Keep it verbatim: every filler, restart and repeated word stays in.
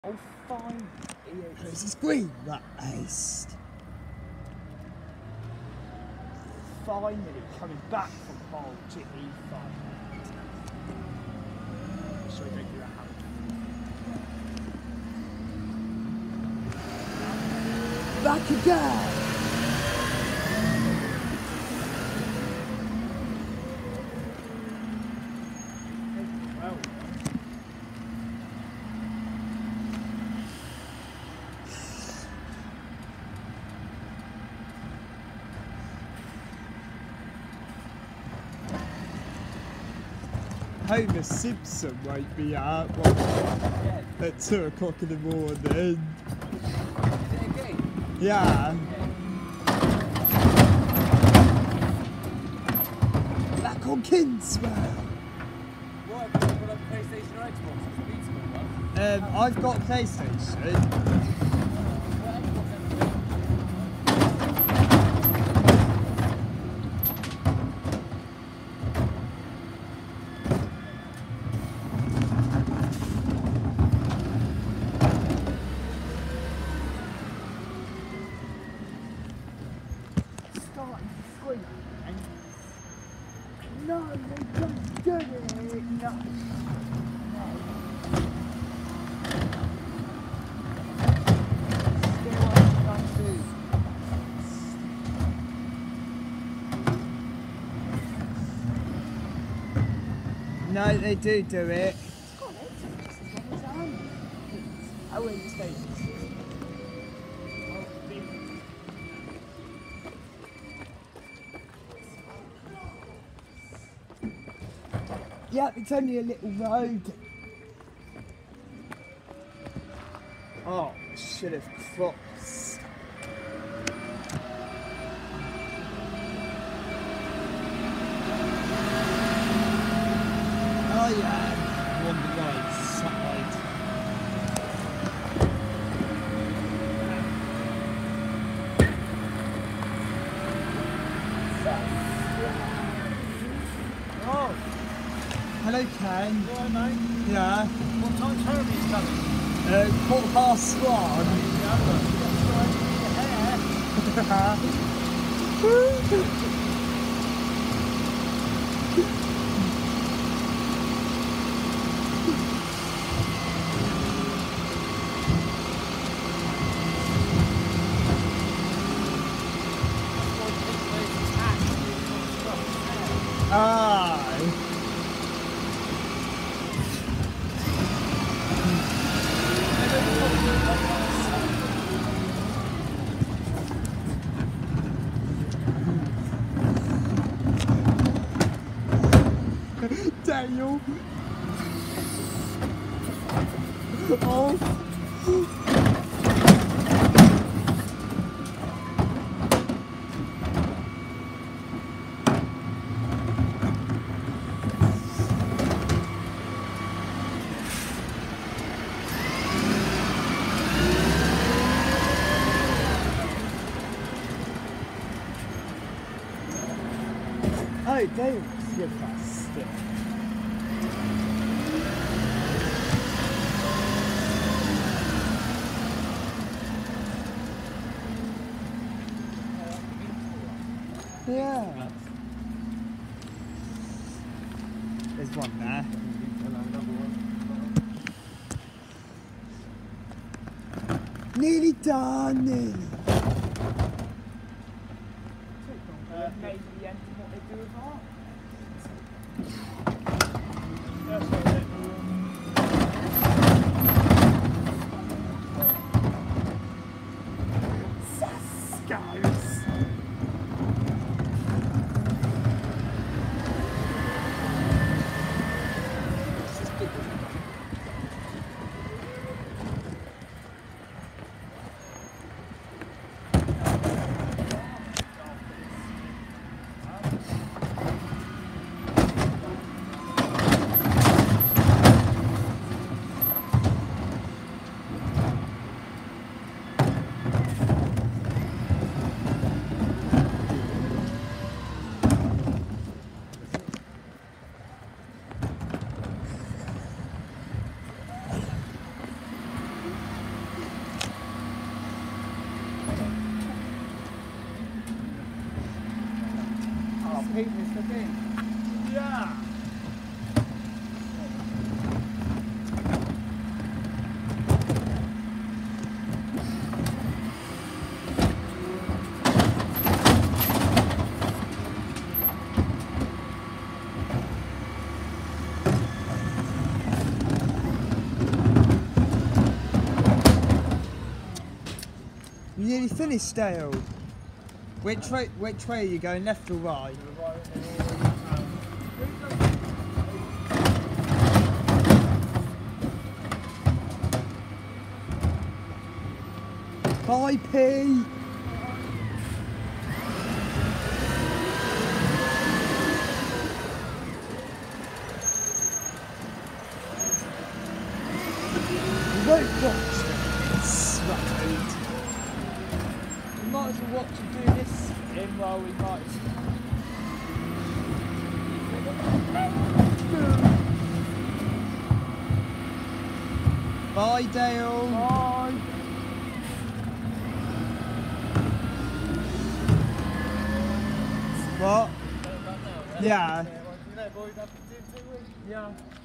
Oh, fine. There's his green rat haste. Finally coming back from hole to E five. Sorry, don't do that, Harry. Back again. Well. Homer Simpson won't be out well, Yeah. at two o'clock in the morning. Is it a game? Yeah. Back on Kingswell. What? Have you got a PlayStation or Xbox? It's a pizza one. Um, I've got PlayStation. Starting to swing and no, they don't do it. No. No, they do do it. I wouldn't say Yeah, it's only a little road. Oh, should have crossed. Oh yeah, on the right side. Oh, Hello, Ken. all right, mate. Yeah. What time's Herbie's coming? Uh, quarter past one. Yeah, I've got to get your hair. Aye. Daniel. Oh. Oh, Dale, you're plastic. Yeah. There's one there. Nearly done, nearly. Uh, maybe the end of what they do with art. Guys. Oh, Pete missed the bin. Yeah. You nearly finished, Dale. Which way? Which way are you going? Left or right? Bye, Pete. You won't watch this, right? We might as well watch him do this in while we might. Bye, Dale. Bye. What? Yeah. You know, boys, after two, two weeks. Yeah.